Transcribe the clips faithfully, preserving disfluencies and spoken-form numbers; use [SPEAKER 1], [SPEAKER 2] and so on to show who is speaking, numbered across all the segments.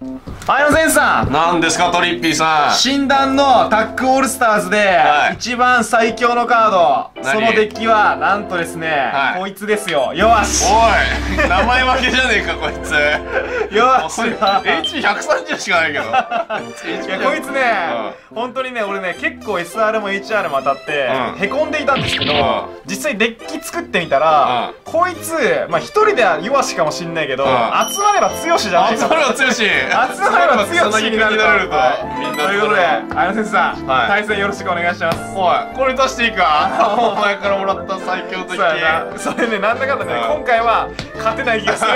[SPEAKER 1] はいのせんさん、
[SPEAKER 2] なんですかトリッピーさん。
[SPEAKER 1] 診断のタッグオールスターズで、
[SPEAKER 2] はい、
[SPEAKER 1] 一番最強のカード、そのデッキはなんとですね、
[SPEAKER 2] はい、
[SPEAKER 1] こいつですよ。弱し。
[SPEAKER 2] おい名前負けじゃねえかこいつ。
[SPEAKER 1] 弱しは
[SPEAKER 2] エイチピーひゃくさんじゅう しかないけど。い
[SPEAKER 1] やこいつね、うん、本当にね俺ね結構 エスアール も エイチアール も当たって、うん、へこんでいたんですけど、うん、実際デッキ作ってみたら、うん、こいつまあ一人では弱しかもしんないけど、うん、集まれば強しじゃないか。
[SPEAKER 2] 集まれば強し。集
[SPEAKER 1] まれば強しになると。
[SPEAKER 2] みんな
[SPEAKER 1] ということで、あやの先生さん、はい、対戦よろしくお願いします。
[SPEAKER 2] おい、これ出していいか。お前からもらった最強的。
[SPEAKER 1] それね、なんだかんだね、今回は勝てない気がする。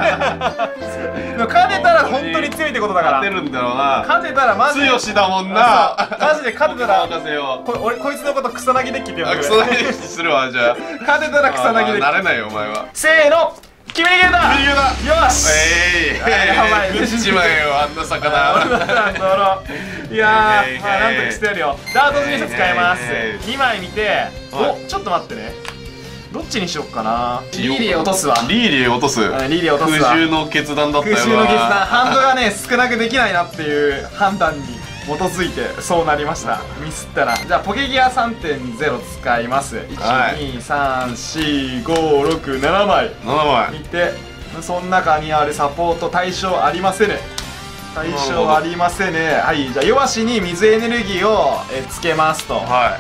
[SPEAKER 1] 勝てたら本当に強いってことだから。
[SPEAKER 2] 勝てるんだろうな。
[SPEAKER 1] 勝てたらマジで
[SPEAKER 2] 強しだもんな。
[SPEAKER 1] マジで勝てたら
[SPEAKER 2] こ
[SPEAKER 1] 俺こいつのこと草薙デッキって呼んでくれ。
[SPEAKER 2] 草薙デッキするわ。じゃあ
[SPEAKER 1] 勝てたら草薙デッキ。
[SPEAKER 2] なれないよお前は。
[SPEAKER 1] せーの、決め逃げだ。
[SPEAKER 2] 決め逃げだ。
[SPEAKER 1] よし。
[SPEAKER 2] ええ、やばい。食っちまえよあんな魚。
[SPEAKER 1] いやー、まあなんとかしてやるよ。ダートに使います。にまい見て、お、ちょっと待ってね。どっちにしよっかな。リーリエ落とすわ。
[SPEAKER 2] リーリエ落とす。リ
[SPEAKER 1] ーリエ落とすわ。
[SPEAKER 2] 苦渋の決断だったよな。
[SPEAKER 1] 苦渋の決断。ハンドがね少なくできないなっていう判断に基づいてそうなりました。ミスったな。じゃあポケギア さんてんゼロ 使います。いち、に、さん、よん、ご、ろく、ななまい
[SPEAKER 2] ななまい
[SPEAKER 1] 見て、その中にあるサポート対象ありませんね。対象ありませんね。はい、じゃあ弱しに水エネルギーをえつけますと。はい、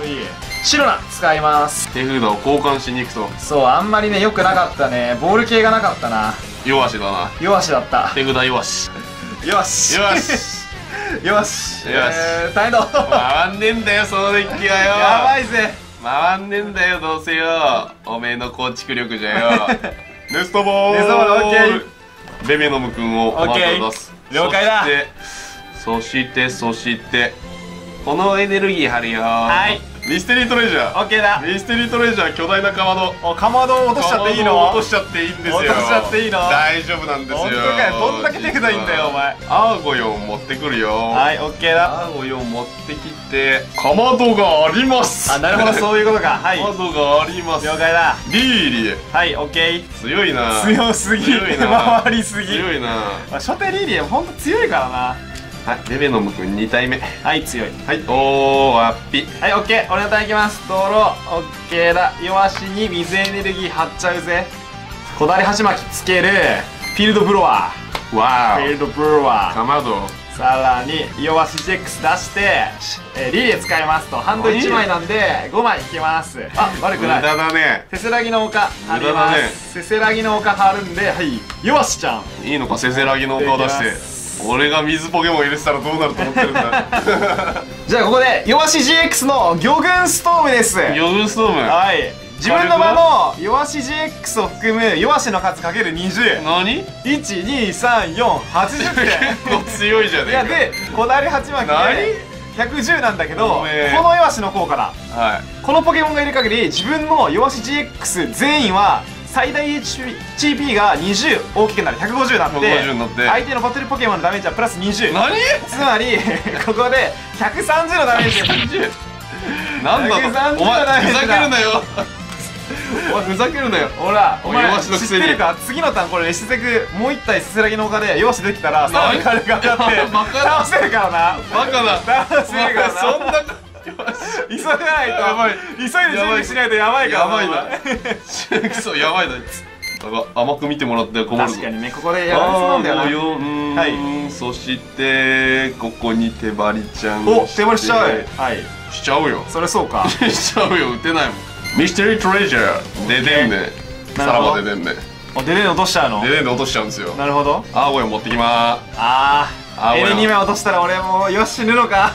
[SPEAKER 1] シロナ使います。
[SPEAKER 2] 手札を交換しに行くと。
[SPEAKER 1] そう、あんまりね良くなかったね。ボール系がなかったな。
[SPEAKER 2] 弱しだな。
[SPEAKER 1] 弱しだった。
[SPEAKER 2] 手札弱し。
[SPEAKER 1] よし
[SPEAKER 2] よしよし、
[SPEAKER 1] よし、えー、大変だ。
[SPEAKER 2] 回んねんだよそのデッキはよ。
[SPEAKER 1] やばいぜ。
[SPEAKER 2] 回んねんだよどうせよ。おめえの構築力じゃよ。ネストボール。
[SPEAKER 1] ネストボールオッケー。
[SPEAKER 2] ベベノム君をまた出す。
[SPEAKER 1] 了解だ。
[SPEAKER 2] そしてそしてこのエネルギー貼るよ。
[SPEAKER 1] はい。
[SPEAKER 2] ミステリートレジャー。
[SPEAKER 1] オッケーだ。
[SPEAKER 2] ミステリートレジャー巨大なかまど。
[SPEAKER 1] お、かまどを落としちゃっていいの？
[SPEAKER 2] 落としちゃっていいんですよ。
[SPEAKER 1] 落としちゃっていいの？
[SPEAKER 2] 大丈夫なんですよ。
[SPEAKER 1] 本当かよ。どんだけ手札いいんだよお前。
[SPEAKER 2] アーゴよん持ってくるよ。
[SPEAKER 1] はい、オッケーだ。
[SPEAKER 2] アーゴよん持ってきてかまどがあります。
[SPEAKER 1] あ、なるほどそういうことか。はい。
[SPEAKER 2] かまどがあります。
[SPEAKER 1] 了解だ。
[SPEAKER 2] リーリエ。
[SPEAKER 1] はい、オッケー。
[SPEAKER 2] 強いな。
[SPEAKER 1] 強すぎ。強いな。回りすぎ。
[SPEAKER 2] 強いな。
[SPEAKER 1] 初手リーリエほんと強いからな。
[SPEAKER 2] はい、ベベノム君に体目。
[SPEAKER 1] はい、強い。
[SPEAKER 2] はい、おー、ワッピ。
[SPEAKER 1] はい、オッケー。俺のターンいきます。ドロー。オッケーだ。弱しに水エネルギー張っちゃうぜ。こだわり鉢巻きつける。フィールドブロワー。
[SPEAKER 2] わー。
[SPEAKER 1] フィールドブロワー。
[SPEAKER 2] かまど。
[SPEAKER 1] さらに、弱し ジェックス 出して、えー、リリエ使いますと。ハンドいちまいなんで、ごまいいきます。あ、悪くない。
[SPEAKER 2] 無駄だね。
[SPEAKER 1] せせらぎの丘張ります。せせらぎの丘張るんで、はい。弱しちゃん。
[SPEAKER 2] いいのか、せせらぎの丘を出して。俺が水ポケモン入れてたらどうなると思ってるんだ。
[SPEAKER 1] じゃあここで弱し ジーエックス の魚群ストームです。
[SPEAKER 2] 魚群ストーム。
[SPEAKER 1] はい。自分の場の弱し ジーエックス を含む弱しの数かけるにじゅう。
[SPEAKER 2] 何 ?
[SPEAKER 1] いち、に、さん、よん、はちじゅってん。
[SPEAKER 2] 結構強いじゃねえか。
[SPEAKER 1] いやでこだわり鉢巻きでひゃくじゅうなんだけど、この弱しの効果だ。はい。このポケモンがいる限り自分の弱し ジーエックス 全員は最大 エイチピー がにじゅう大きくなる。ひゃくごじゅうになって相手のバトルポケモンのダメージはプラスにじゅう。
[SPEAKER 2] 何？
[SPEAKER 1] つまりここでひゃくさんじゅうのダメージ。
[SPEAKER 2] なんだと？お前ふざけるなよ。お前ふざけるなよ。
[SPEAKER 1] ほらお前知ってるか？次のターンこれレシゼクもう一体せせらぎの丘で弱しできたらさらに火力上がって倒せるからな。
[SPEAKER 2] バカだ。
[SPEAKER 1] 倒せるからな。
[SPEAKER 2] そんな
[SPEAKER 1] 急がないと。やばい。急いで準備しないとやばいから。
[SPEAKER 2] やばいな。そうやばいな。甘く見てもらって困る。
[SPEAKER 1] 確かにね、ここでやられそうなんだよな。
[SPEAKER 2] はい。そしてここに手張りちゃん。
[SPEAKER 1] お、手張りしちゃう。はい。
[SPEAKER 2] しちゃうよ。
[SPEAKER 1] それそうか。
[SPEAKER 2] しちゃうよ。打てないもん。ミステリートレジャーででんね。さらばででんね。
[SPEAKER 1] お、ででん落としちゃうの？
[SPEAKER 2] ででんで落としちゃうんですよ。
[SPEAKER 1] なるほど。
[SPEAKER 2] アーゴヨ持ってきまーす。
[SPEAKER 1] ああ。エレにまい落としたら俺もうよし死ぬのか。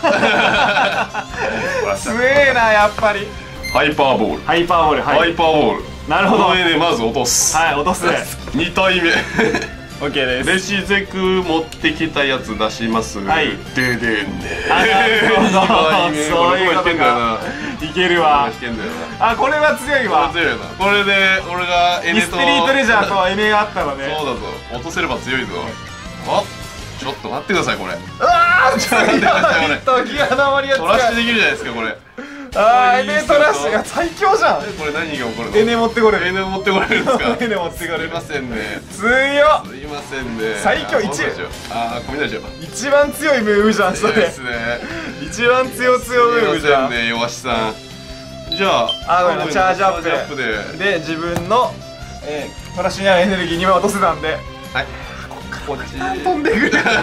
[SPEAKER 1] 強えなやっぱり。
[SPEAKER 2] ハイパーボール。
[SPEAKER 1] ハイパーボール。
[SPEAKER 2] ハイパーボール。
[SPEAKER 1] なるほど。
[SPEAKER 2] この上でまず落とす。
[SPEAKER 1] はい、落とす。
[SPEAKER 2] に体目。
[SPEAKER 1] オッケーです。
[SPEAKER 2] レシゼク持ってきたやつ出します。はい。ででんね。
[SPEAKER 1] あ、なるほど。そういうことか。いけるわ。あ、これは強いわ。
[SPEAKER 2] 強いな。これで俺がエネとミ
[SPEAKER 1] ステリートレジャーとエネがあったのね。
[SPEAKER 2] そうだぞ。落とせれば強いぞ。あ、ちょっと待ってくださいこれ。
[SPEAKER 1] うわー、強い。時がのりが強い。
[SPEAKER 2] トラッシュできるじゃないですかこれ。
[SPEAKER 1] あーエネトラッシュが最強じゃん。
[SPEAKER 2] これ何が起こるの？
[SPEAKER 1] エネ持ってこれる。
[SPEAKER 2] エネ持ってこれるんですか？
[SPEAKER 1] エネ持ってこれる。
[SPEAKER 2] すいませんね。
[SPEAKER 1] 強っ。
[SPEAKER 2] すいませんね。
[SPEAKER 1] 最強いち。
[SPEAKER 2] ああ、雷しよう。
[SPEAKER 1] 一番強いムーブじゃんそれ。
[SPEAKER 2] ですね。
[SPEAKER 1] 一番強強ムーブじゃん。
[SPEAKER 2] ね、弱しさん。じゃあ、
[SPEAKER 1] あごめんなチャージアップ
[SPEAKER 2] で
[SPEAKER 1] で自分のえトラッシュにあるエネルギーにまい落とせたんで。
[SPEAKER 2] はい。
[SPEAKER 1] こっち飛んでくる。やば。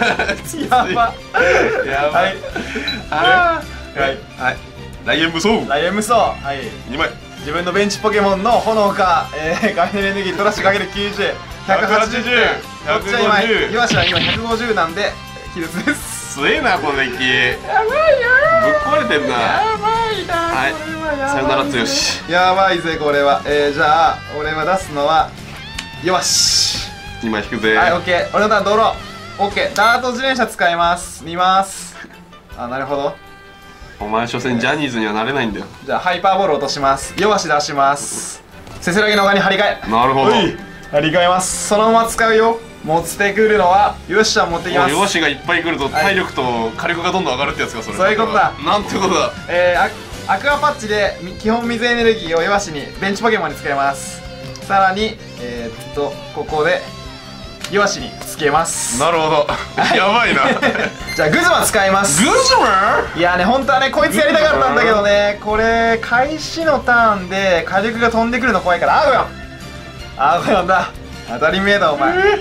[SPEAKER 2] やばい。
[SPEAKER 1] はい。
[SPEAKER 2] はい。ライエン武装。
[SPEAKER 1] ライエン武装。はい。
[SPEAKER 2] にまい。
[SPEAKER 1] 自分のベンチポケモンの炎か、えー、ガイネルエネルギートラッシュかけるきゅうじゅう、ひゃくはちじゅうてん。こっちは今、岩橋は今ひゃくごじゅうなんで、気絶です。
[SPEAKER 2] 強えな、このデッキ。
[SPEAKER 1] やばいよ
[SPEAKER 2] ぶっ壊れてんな。
[SPEAKER 1] やばいな。
[SPEAKER 2] はい。さよなら強し。
[SPEAKER 1] やばいぜ、これは。えー、じゃあ、俺は出すのは、よし。
[SPEAKER 2] にまい引くぜ。
[SPEAKER 1] はい、オッケー。俺のターン、ドロー。オッケー。ダート自転車使います。見ます。あ、なるほど。
[SPEAKER 2] お前所詮ジャニーズにはなれないんだよ。
[SPEAKER 1] じゃあハイパーボール落とします。弱し出します。せせらぎの側に張り替え。
[SPEAKER 2] なるほど。
[SPEAKER 1] 張り替えます。そのまま使うよ。持ってくるのはよしちゃん持ってきます。
[SPEAKER 2] よしがいっぱい来ると体力と火力がどんどん上がるってやつかそれ。
[SPEAKER 1] そういうことだ。
[SPEAKER 2] なんてことだ。
[SPEAKER 1] えー、アクアパッチで基本水エネルギーをよしにベンチポケモンに使います。さらにえー、っとここでよしにつけます。
[SPEAKER 2] なるほど。やばいな。
[SPEAKER 1] じゃあグズマ使います。
[SPEAKER 2] グズマ？
[SPEAKER 1] いやね、本当はねこいつやりたかったんだけどね、これ開始のターンで火力が飛んでくるの怖いから。あーごよんあーごよんだ。当たり前だお前。はい。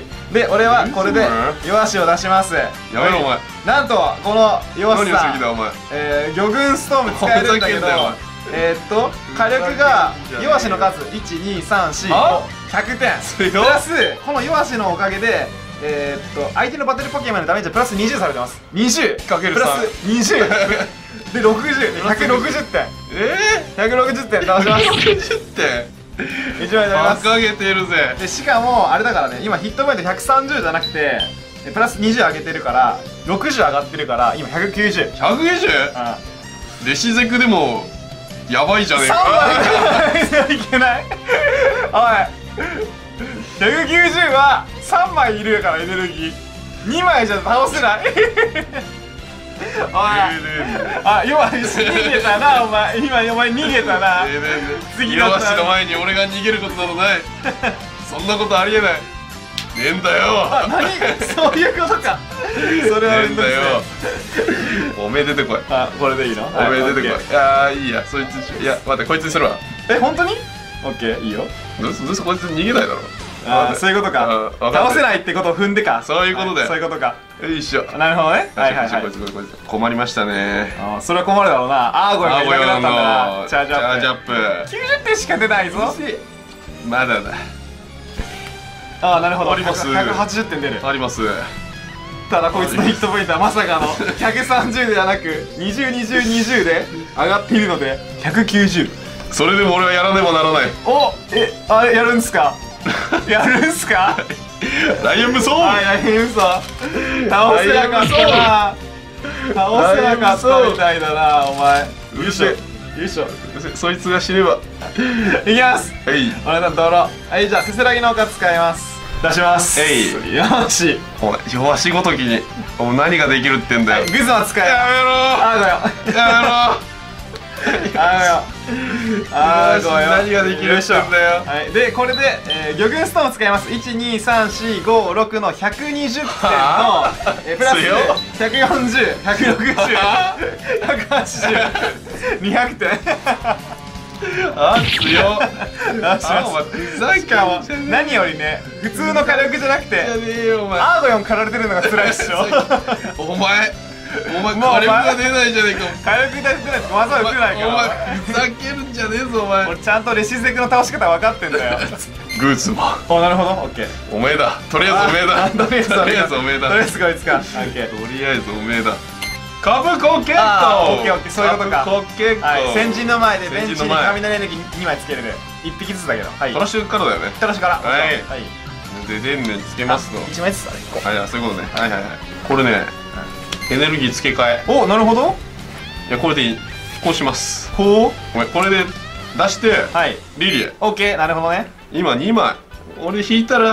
[SPEAKER 1] で俺はこれで弱しを出します。
[SPEAKER 2] やめろお前。
[SPEAKER 1] なんとこの弱しさん、えー、魚群ストーム使えるんだけど、えーっと火力が弱しの数いちにさんしごひゃくてんプラスこの弱しのおかげでえー、っと相手のバトルポケモンのダメージはプラスにじゅうされてます。にじゅうかけるプラスにじゅうでろくじゅうでひゃくろくじゅってん。えー、ひゃくろくじゅってん倒します。
[SPEAKER 2] ひゃくろくじゅってん
[SPEAKER 1] いちまいになります。
[SPEAKER 2] 馬鹿げてるぜ。
[SPEAKER 1] でしかもあれだからね、今ヒットポイントひゃくさんじゅうじゃなくてプラスにじゅう上げてるからろくじゅう上がってるから今ひゃくきゅうじゅう。
[SPEAKER 2] ひゃくきゅうじゅう？レシゼクでもやばいじゃねえか。
[SPEAKER 1] さんまいいけない。おいひゃくきゅうじゅうはさんまいいるからエネルギーにまいじゃ倒せない。おいあ、今逃げたなお前。今お前逃げたな。
[SPEAKER 2] 次の足の前に俺が逃げることなどない。そんなことありえない。ねえんだよ。
[SPEAKER 1] あ、何そういうことか。それは
[SPEAKER 2] ねえんだよ。おめえ出てこい。
[SPEAKER 1] あ、これでいいの？
[SPEAKER 2] おめえ出てこい。いやーいいや、そいついや待ってこいつにするわ。
[SPEAKER 1] え、本当に？オッケー、いいよ。
[SPEAKER 2] どうすどうすこいつ逃げないだろ。
[SPEAKER 1] ああ、そういうことか。倒せないってことを踏んでか。
[SPEAKER 2] そういうことだよ。
[SPEAKER 1] そういうことか。
[SPEAKER 2] よいしょ。
[SPEAKER 1] なるほどね。はいはいはい。
[SPEAKER 2] 困りましたね。
[SPEAKER 1] ああ、それは困るだろうな。ああ、ごめんなさい。なったんだな。チャージアップ。
[SPEAKER 2] チャージアップ。
[SPEAKER 1] きゅうじゅってんしか出ないぞ。
[SPEAKER 2] まだだ。
[SPEAKER 1] ああ、なるほど。
[SPEAKER 2] あります。
[SPEAKER 1] ひゃくはちじゅってん出る。
[SPEAKER 2] あります。
[SPEAKER 1] ただこいつのヒットポイントはまさかのひゃくさんじゅうではなくにじゅう、にじゅう、にじゅうで上がっているのでひゃくきゅうじゅう。
[SPEAKER 2] それでも俺はやらねばならない。
[SPEAKER 1] お、え、あれやるんすか？やるんすか？
[SPEAKER 2] ライオン武装。
[SPEAKER 1] はい、ライオン武装倒せなかったな。倒せなかったみたいだなお前。
[SPEAKER 2] よいしょよ
[SPEAKER 1] いしょ。
[SPEAKER 2] そいつが死ねば
[SPEAKER 1] いきます。
[SPEAKER 2] はい、
[SPEAKER 1] お願いドロ。はい、じゃあせせらぎの丘使います。出します。
[SPEAKER 2] えい、
[SPEAKER 1] よし。
[SPEAKER 2] お前弱しごときにお前何ができるってんだよ。
[SPEAKER 1] グズマ使え。
[SPEAKER 2] やめろ
[SPEAKER 1] あーごよ。
[SPEAKER 2] やめろ
[SPEAKER 1] あーごよ。あーごよ。
[SPEAKER 2] 何ができるってんだよ。
[SPEAKER 1] はい、でこれで、えー、魚群ストーンを使います。いちにさんしごろくのひゃくにじゅってんと、えー、プラスでひゃくよんじゅう、ひゃくろくじゅう、ひゃくはちじゅう、にひゃくてん。
[SPEAKER 2] あ、強っ。
[SPEAKER 1] あ、お前ふざけんな。何よりね、普通の火力じゃなくて
[SPEAKER 2] じゃねえよお前。
[SPEAKER 1] アーゴヨン狩られてるのが辛いっしょ。
[SPEAKER 2] お前お前火力が出ないじゃねえか。
[SPEAKER 1] 火力が出ないと技打てないから。
[SPEAKER 2] お前ふざけるんじゃねえぞお前。
[SPEAKER 1] 俺ちゃんとレシゼクの倒し方分かってんだよ。
[SPEAKER 2] グーズマン。
[SPEAKER 1] お、なるほど、オッケー。
[SPEAKER 2] おめえだ。とりあえずおめえだ。
[SPEAKER 1] とりあえず
[SPEAKER 2] とりあえずおめえだ。
[SPEAKER 1] とりあえずこいつか。オッケー。
[SPEAKER 2] とりあえずおめえだ。カブコケット。
[SPEAKER 1] オッケーオッケー、そういうことか。
[SPEAKER 2] カブコケット。
[SPEAKER 1] はい、先人の前でベンチに雷エネルギーにまいつける。いっぴきずつだけど。はい。
[SPEAKER 2] トラッシュからだよね。
[SPEAKER 1] トラッシュから。
[SPEAKER 2] はい。
[SPEAKER 1] はい。
[SPEAKER 2] ででんねんつけますと。
[SPEAKER 1] いちまいずつだね。
[SPEAKER 2] はい、そういうことね。はいはいはい。これね、エネルギー付け替え。
[SPEAKER 1] お、なるほど。
[SPEAKER 2] いやこれでこうします。
[SPEAKER 1] ほう。
[SPEAKER 2] ごめん、これで出して。
[SPEAKER 1] はい。
[SPEAKER 2] リリエ。
[SPEAKER 1] オッケー、なるほどね。
[SPEAKER 2] 今にまい。俺引いたら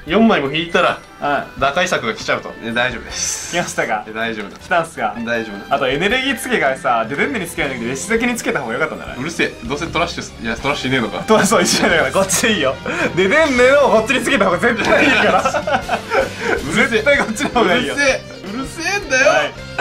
[SPEAKER 2] よんまいも引いたら
[SPEAKER 1] うん
[SPEAKER 2] 打開策が来ちゃうと。大丈夫です。
[SPEAKER 1] 来ましたか。
[SPEAKER 2] 大丈夫だ。
[SPEAKER 1] 来たんすか。
[SPEAKER 2] 大丈夫だ。
[SPEAKER 1] あとエネルギーつけがさ、デデンネにつけないんだけど、レシ先につけた方がよかったんじゃない。
[SPEAKER 2] うるせえ。どうせトラッシュ、いやトラッシュねえのか。
[SPEAKER 1] とそう一緒だからこっちでいいよ。デデンネをこっちにつけた方が絶対いいから絶対こっちの方がいいよ。
[SPEAKER 2] うるせえうるせえんだよ、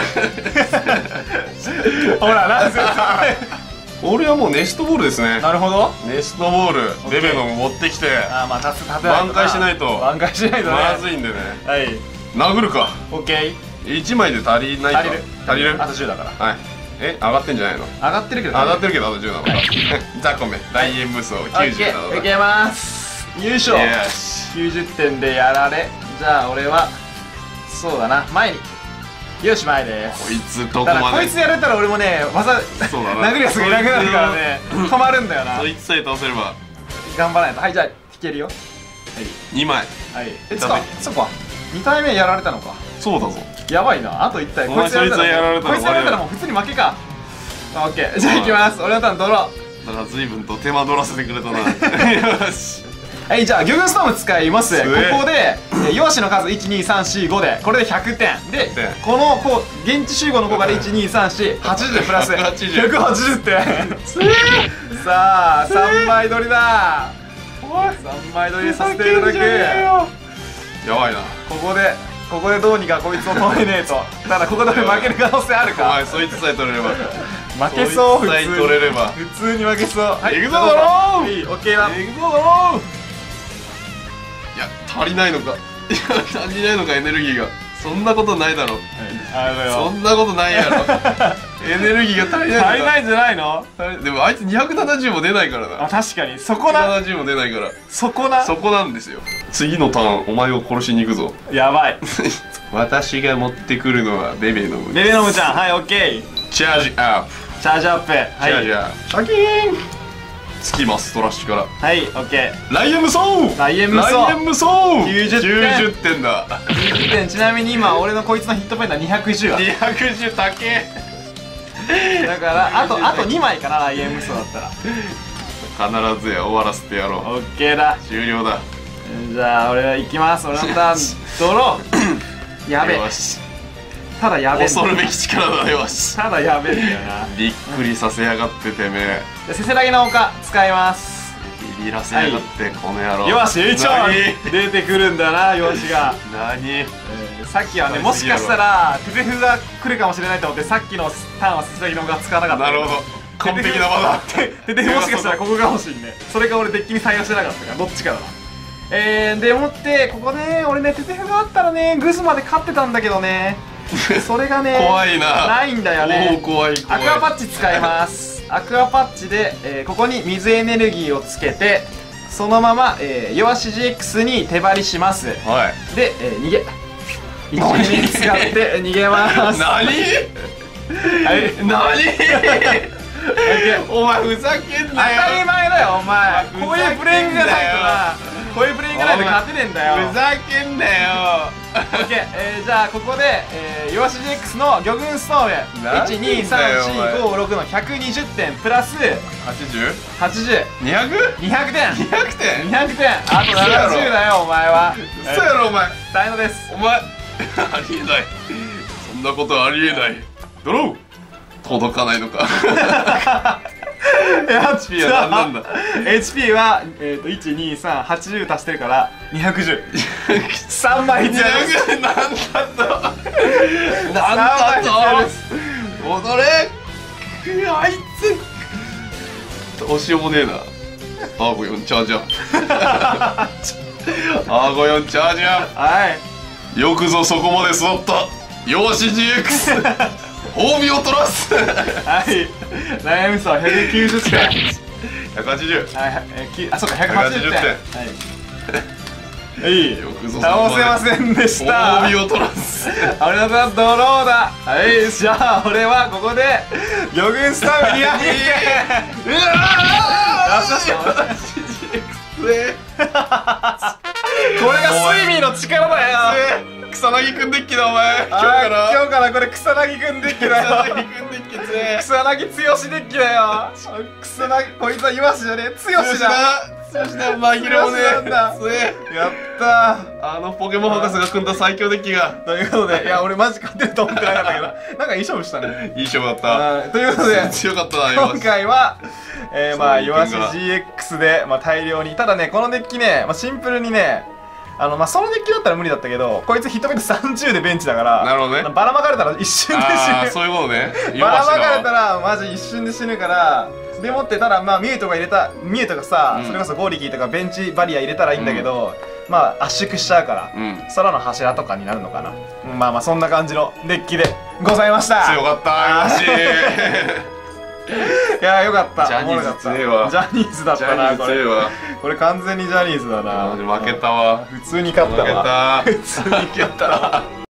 [SPEAKER 1] はいほらな絶対
[SPEAKER 2] 俺はもうネストボールですね。
[SPEAKER 1] なるほど。
[SPEAKER 2] ネストボールベベノも持ってきて、
[SPEAKER 1] あーまあ立つ立て
[SPEAKER 2] 挽回しないと
[SPEAKER 1] 挽回しないとね。
[SPEAKER 2] まずいんでね。
[SPEAKER 1] はい
[SPEAKER 2] 殴るか。
[SPEAKER 1] オッケー。
[SPEAKER 2] いちまいで足りないか。
[SPEAKER 1] 足りる
[SPEAKER 2] 足りる。
[SPEAKER 1] あとじゅうだから。
[SPEAKER 2] はい。え上がってんじゃないの。
[SPEAKER 1] 上がってるけど
[SPEAKER 2] 上がってるけどあとじゅうなのか。雑魚め大円無双きゅうじゅうなのだ。
[SPEAKER 1] いけます優勝。
[SPEAKER 2] よし
[SPEAKER 1] きゅうじゅってんでやられ。じゃあ俺はそうだな前に。よし前です。
[SPEAKER 2] こいつどこ
[SPEAKER 1] だから
[SPEAKER 2] まで。
[SPEAKER 1] こいつやれたら俺もね技
[SPEAKER 2] そうだな
[SPEAKER 1] 殴るやつがいなくなるからね止まるんだよな。
[SPEAKER 2] そいつさえ倒せれば
[SPEAKER 1] 頑張らないと。はいじゃあ引けるよ。
[SPEAKER 2] にまい。
[SPEAKER 1] はいえつかそっかに体目やられたのか。
[SPEAKER 2] そうだぞ。
[SPEAKER 1] やばいな。あといち体
[SPEAKER 2] お前そいつやられたら
[SPEAKER 1] こいつやられたらもう普通に負けか。オッケーじゃあいきます。俺のターンドロー。
[SPEAKER 2] だから随分と手間取らせてくれたな。よし。
[SPEAKER 1] はいじゃあ魚群ストーム使います。こ
[SPEAKER 2] すげえ
[SPEAKER 1] こでえーヨシの数いちにさんしごでこれでひゃくてんで
[SPEAKER 2] ひゃくてん
[SPEAKER 1] このこう現地集合の効果でいちにさんしはちじゅうプラス
[SPEAKER 2] ひゃくはちじゅう
[SPEAKER 1] ひゃくはちじゅってんさあさんまい取りだ。さんまい取りさせていただく。
[SPEAKER 2] やばいな。
[SPEAKER 1] ここでここでどうにかこいつを止めねえと。ただここで負ける可能性ある
[SPEAKER 2] お
[SPEAKER 1] か。
[SPEAKER 2] 前そいつさえ取れれば。
[SPEAKER 1] 負けそう普
[SPEAKER 2] そいつさえ
[SPEAKER 1] 通
[SPEAKER 2] 取れれば。
[SPEAKER 1] 普通に負けそう。はい
[SPEAKER 2] 行くぞドローン
[SPEAKER 1] はいオッケーだ。
[SPEAKER 2] 行くぞドローン。いや足りないのか。いや足りないのかエネルギーが。そんなことないだろ。
[SPEAKER 1] あれだよ
[SPEAKER 2] そんなことないやろ。エネルギーが足りないのか。
[SPEAKER 1] 足りないんじゃないの。
[SPEAKER 2] でもあいつにひゃくななじゅうも出ないからな。
[SPEAKER 1] あ確かにそこな
[SPEAKER 2] ななじゅうも出ないから。
[SPEAKER 1] そこな
[SPEAKER 2] そこなんですよ。次のターンお前を殺しに行くぞ。
[SPEAKER 1] やばい。
[SPEAKER 2] 私が持ってくるのはベベノム。
[SPEAKER 1] ベベノムちゃんはいオッケー。
[SPEAKER 2] チャージアップ。
[SPEAKER 1] チャージアップはい
[SPEAKER 2] チャージアップ。シャキーン。つきますトラッシュから。
[SPEAKER 1] はいオッケー。
[SPEAKER 2] ライエン無双。
[SPEAKER 1] ライエン無双
[SPEAKER 2] ライエン無双。
[SPEAKER 1] きゅうじゅってん
[SPEAKER 2] きゅうじゅってんだ。
[SPEAKER 1] きゅうじゅってんちなみに今俺のこいつのヒットポイントはにひゃくじゅうだ。
[SPEAKER 2] にひゃくじゅう高え。
[SPEAKER 1] だからあとあとにまいかなライエン無双だったら。
[SPEAKER 2] 必ずや終わらせてやろう。
[SPEAKER 1] オッケーだ。
[SPEAKER 2] 終了だ。
[SPEAKER 1] じゃあ俺は行きます。俺のターンドロー。やべえ
[SPEAKER 2] よし。
[SPEAKER 1] ただやべえ
[SPEAKER 2] 恐るべき力だよし。
[SPEAKER 1] ただやべえんだよな。
[SPEAKER 2] びっくりさせやがっててめえ。
[SPEAKER 1] でせせらぎの丘使います。
[SPEAKER 2] ビビらせやがってこの野郎。
[SPEAKER 1] よし一応
[SPEAKER 2] 何
[SPEAKER 1] 出てくるんだなよしが。
[SPEAKER 2] 何。
[SPEAKER 1] えーさっきはねもしかしたらテテフが来るかもしれないと思ってさっきのターンはせせらぎの丘使わなかった。
[SPEAKER 2] なるほど。完璧な技。
[SPEAKER 1] テテフもしかしたらここかもしんね。それか俺デッキに採用してなかったからどっちかだな。えー、でもってここね俺ねテテフがあったらねグズまで勝ってたんだけどねそれがね
[SPEAKER 2] 怖いな。
[SPEAKER 1] ないんだよね。
[SPEAKER 2] おー怖い怖い。
[SPEAKER 1] アクアパッチ使いますアクアパッチで、えーここに水エネルギーをつけてそのまま、えー、弱し ジーエックス に手張りします。
[SPEAKER 2] はい。
[SPEAKER 1] で、えー逃げいちめに使って逃げます
[SPEAKER 2] 何。
[SPEAKER 1] はい
[SPEAKER 2] 何。お前ふざけん
[SPEAKER 1] 当
[SPEAKER 2] なよ。
[SPEAKER 1] たり前だよお前
[SPEAKER 2] ふざけんなよ
[SPEAKER 1] こういうプレイングがないとなこういうプレイングがないと勝てねえんだよ。
[SPEAKER 2] ふざけんなよ。
[SPEAKER 1] オッケー、えー、じゃあここで、えー、弱し ジーエックス の魚群ストームいちにさんしごろくのひゃくにじゅってんプラス
[SPEAKER 2] はちじゅう。
[SPEAKER 1] はちじゅう
[SPEAKER 2] にひゃく。
[SPEAKER 1] にひゃくてん
[SPEAKER 2] にひゃくてん。
[SPEAKER 1] にひゃくてんあとななじゅうだよお前は。
[SPEAKER 2] 嘘やろお前。
[SPEAKER 1] 大のです。
[SPEAKER 2] お前ありえない。そんなことありえない。ドロー。届かないのか。
[SPEAKER 1] エイチピー
[SPEAKER 2] は何なんだ。
[SPEAKER 1] エイチピー は、えー、といちにさんはちじゅう足してるからにひゃくじゅうさんまい必要です。
[SPEAKER 2] なんだと。なん
[SPEAKER 1] さんまい必要
[SPEAKER 2] だと。
[SPEAKER 1] です
[SPEAKER 2] 踊れ。あいつ。どうしようもねえな。アーゴよんチャージアップ。アーゴよんチャージアッ
[SPEAKER 1] はい
[SPEAKER 2] プ。よくぞそこまで育った弱し ジーエックス。褒美を取らす。
[SPEAKER 1] はいライムスはひゃくきゅうじゅってんはい
[SPEAKER 2] ひゃくはちじゅう。
[SPEAKER 1] はいえーきあそうかひゃくはちじゅってん
[SPEAKER 2] ひゃ
[SPEAKER 1] はいはい
[SPEAKER 2] よくぞ
[SPEAKER 1] 倒せませんでした
[SPEAKER 2] 褒美を取らす。
[SPEAKER 1] 俺のターンドローだ。はいじゃあ俺はここで魚群スタームにひゃくてん
[SPEAKER 2] うわ
[SPEAKER 1] これがスイミーの力だよ。
[SPEAKER 2] 草薙くんデッキだお前。今日
[SPEAKER 1] あー
[SPEAKER 2] から
[SPEAKER 1] 今日からこれ草薙くんデッキだよ。
[SPEAKER 2] 草薙くんデッキつえ。
[SPEAKER 1] 草薙剛デッキだよ。草薙こいつはイワシじゃねえ剛だ。
[SPEAKER 2] そしてまひるもね
[SPEAKER 1] 強えやったー。
[SPEAKER 2] あのポケモン博士が組んだ最強デッキが。
[SPEAKER 1] ということで、いや俺マジ勝てると思ってなかったけどなんかいい勝負したね。
[SPEAKER 2] いい勝負だった。
[SPEAKER 1] ということで
[SPEAKER 2] 強かったな
[SPEAKER 1] 今回はえーまあイワシ ジーエックス でまあ大量に、ただねこのデッキね、まあ、シンプルにね、あのまあそのデッキだったら無理だったけど、こいつヒットポイントさんじゅうでベンチだから、
[SPEAKER 2] なるほどね、
[SPEAKER 1] ばらまかれたら一瞬で死ぬ。
[SPEAKER 2] ああそういうことね。
[SPEAKER 1] ばらまかれたらマジ一瞬で死ぬから、でもってただまあミュートが入れたミュートがさ、うん、それこそゴーリキーとかベンチバリア入れたらいいんだけど、うん、まあ圧縮しちゃうから、うん、空の柱とかになるのかな、うん、まあまあそんな感じのデッキでございました。
[SPEAKER 2] 強かったよし
[SPEAKER 1] いやよかった。
[SPEAKER 2] ジャニーズ強えわ。
[SPEAKER 1] ジャニーズだったなこれ。これ完全にジャニーズだな。
[SPEAKER 2] 負けたわ。
[SPEAKER 1] 普通に勝ったわ。
[SPEAKER 2] 負けた。
[SPEAKER 1] 普通に勝ったわ。